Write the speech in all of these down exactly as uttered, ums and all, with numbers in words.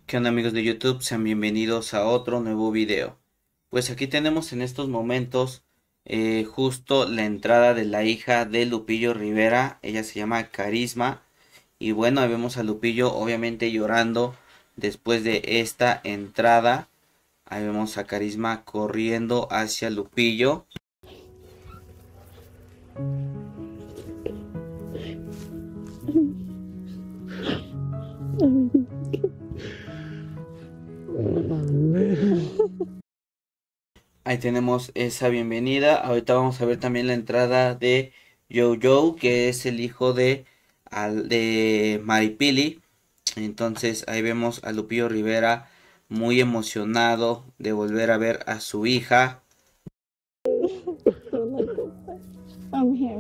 ¿Qué onda amigos de YouTube? Sean bienvenidos a otro nuevo video. Pues aquí tenemos en estos momentos eh, justo la entrada de la hija de Lupillo Rivera. Ella se llama Carisma. Y bueno, ahí vemos a Lupillo obviamente llorando después de esta entrada. Ahí vemos a Carisma corriendo hacia Lupillo. Ahí tenemos esa bienvenida. Ahorita vamos a ver también la entrada de Jojo, que es el hijo de, al, de Maripili. Entonces ahí vemos a Lupillo Rivera muy emocionado de volver a ver a su hija. I'm here.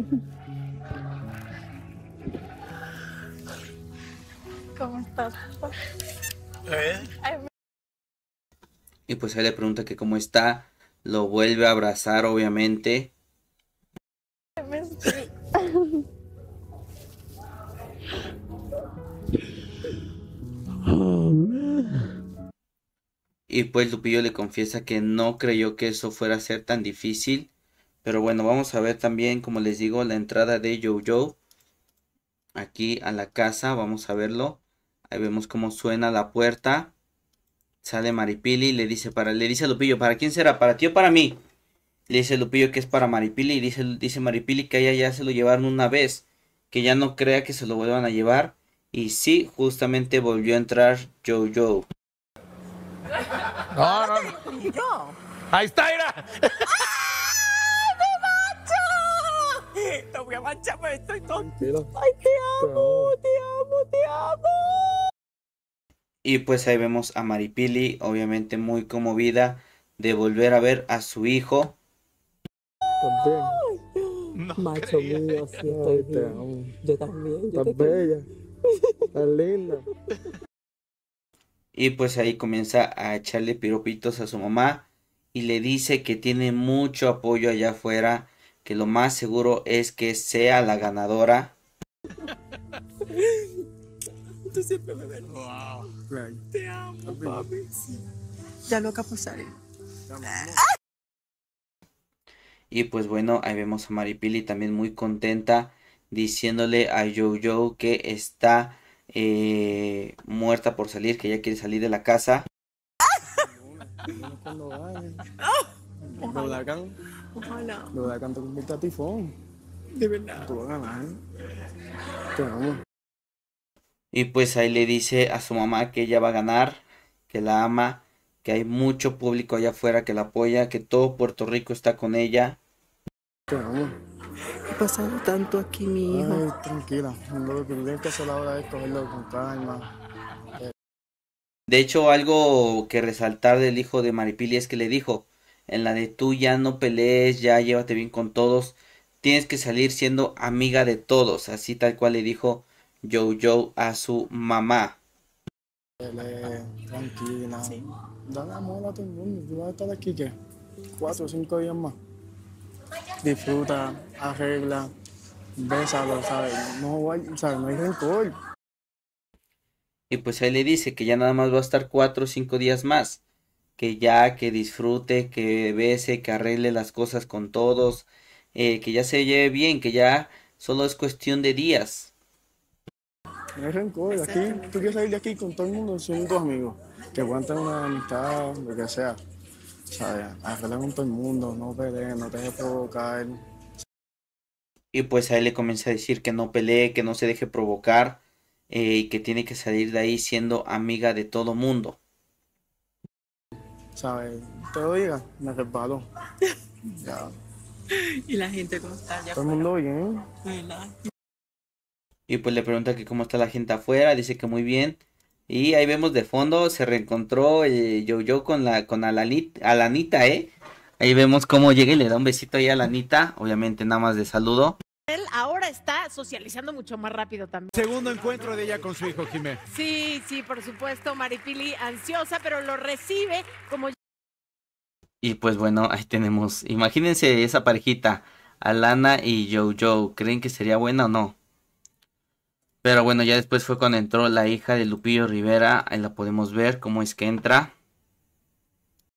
¿Cómo estás, papá? ¿Eh? Ay, Y pues ahí le pregunta que cómo está. Lo vuelve a abrazar obviamente. me estoy... Oh, man. Y pues Lupillo le confiesa que no creyó que eso fuera a ser tan difícil. Pero bueno, vamos a ver también, como les digo, la entrada de Jojo aquí a la casa. Vamos a verlo. Ahí vemos cómo suena la puerta. Sale Maripili y le dice, para, le dice a Lupillo, ¿para quién será? ¿Para ti o para mí? Le dice Lupillo que es para Maripili y dice, dice Maripili que a ella ya se lo llevaron una vez. Que ya no crea que se lo vuelvan a llevar. Y sí, justamente volvió a entrar Jojo. No, no, no. ¡Yo! Ahí está, mira. ¡Te voy a manchar, pues estoy tonta! Tranquilo. ¡Ay, te amo! ¡Te amo! ¡Te amo! Y pues ahí vemos a Maripili, obviamente muy conmovida de volver a ver a su hijo. No Macho creía. mío, sí, Ay, estoy te bien. amo. Yo también. Yo te Estás bella. Estás linda. Y pues ahí comienza a echarle piropitos a su mamá. Y le dice que tiene mucho apoyo allá afuera. Que lo más seguro es que sea la ganadora. Tú siempre me ves. Wow. Te amo, papi. Ya loca por salir. Y pues bueno, ahí vemos a Maripili también muy contenta. Diciéndole a Jojo que está eh, muerta por salir. Que ya quiere salir de la casa. Cuando vayan. Lo huracán. Ojalá. Lo huracán te convierte a tifón. De verdad. Tú vas a ganar. Te amo. Y pues ahí le dice a su mamá que ella va a ganar. Que la ama. Que hay mucho público allá afuera que la apoya. Que todo Puerto Rico está con ella. Te amo. He pasado tanto aquí, mi hijo. Ay, tranquila. Lo que tienes que hacer ahora es cogerlo con calma. De hecho, algo que resaltar del hijo de Maripili es que le dijo, en la de tú ya no pelees, ya llévate bien con todos, tienes que salir siendo amiga de todos, así tal cual le dijo Jojo a su mamá. Dale, tranquila. Dale amor a todo el mundo. Tú vas a estar aquí, ¿qué? Cuatro o cinco días más. Disfruta, arregla, bésalo, ¿sabes? No, guay- ¿sabes? No hay rencor. Y pues ahí le dice que ya nada más va a estar cuatro o cinco días más, que ya que disfrute, que bese, que arregle las cosas con todos, eh, que ya se lleve bien, que ya solo es cuestión de días. No hay rencor. Aquí, tú quieres salir de aquí con todo el mundo, son tus amigos. Que aguanten una amistad, lo que sea. ¿Sabes? Arregla con todo el mundo, no peleen, no te dejes provocar. Y pues a él le comienza a decir que no pelee, que no se deje provocar eh, y que tiene que salir de ahí siendo amiga de todo mundo. ¿Sabes? Te lo diga, me resbalo. Ya. Y la gente cómo está allá Todo el mundo bien. afuera. Y pues le pregunta que cómo está la gente afuera, dice que muy bien. Y ahí vemos de fondo, se reencontró eh, Yo-Yo con la con Alanit- Alanita, ¿eh? Ahí vemos cómo llega y le da un besito ahí a Alanita, obviamente nada más de saludo. Él ahora está socializando mucho más rápido también. Segundo encuentro de ella con su hijo Jimé. Sí, sí, por supuesto, Maripili ansiosa, pero lo recibe como... Y pues bueno, ahí tenemos, imagínense esa parejita, Alana y Yo-Yo, ¿creen que sería buena o no? Pero bueno, ya después fue cuando entró la hija de Lupillo Rivera. Ahí la podemos ver cómo es que entra.